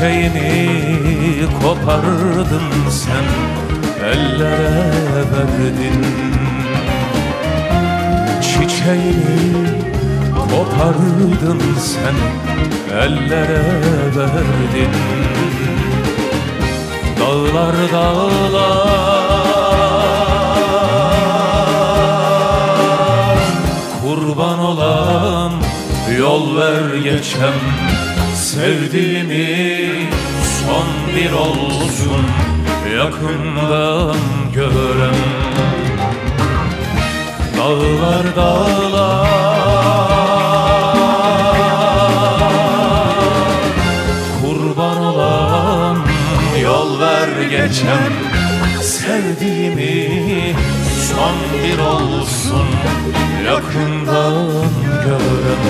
Çiçeğimi kopardın sen, ellere verdin. Çiçeğimi kopardın sen, ellere verdin. Dağlar dağlar, kurban olan yol ver geçem. Sevdiğimi son bir olsun, yakından görem. Dağlar dağlar, kurban olan yol ver geçem. Sevdiğimi son bir olsun, yakından görem.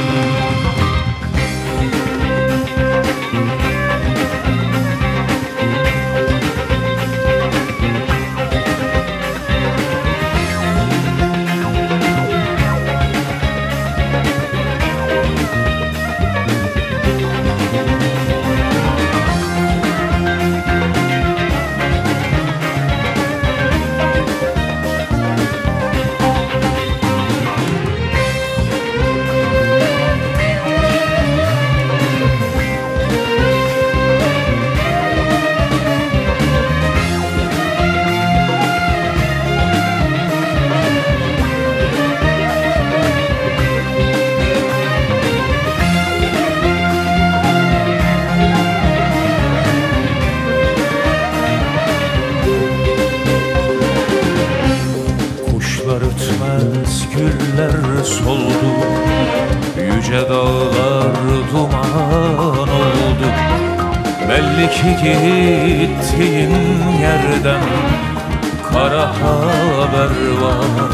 Ötmez güller soldu, yüce dağlar duman oldu. Belli ki gittiğin yerden kara haber var.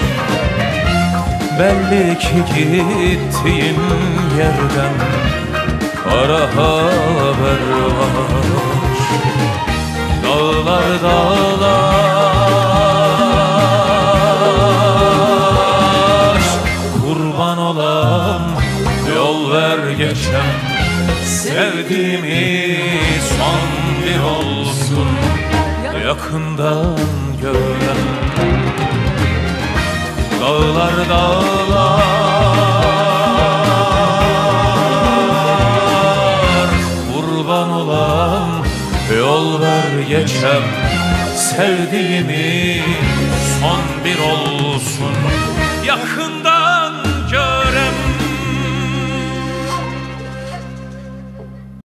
Belli ki gittiğin yerden kara haber var. Dağlar dağlar, kurban olan yol ver geçem. Sevdiğimi son bir olsun, yakından görem. Dağlar dağlar, kurban olan yol ver geçem. Sevdiğimi son bir olsun, yakın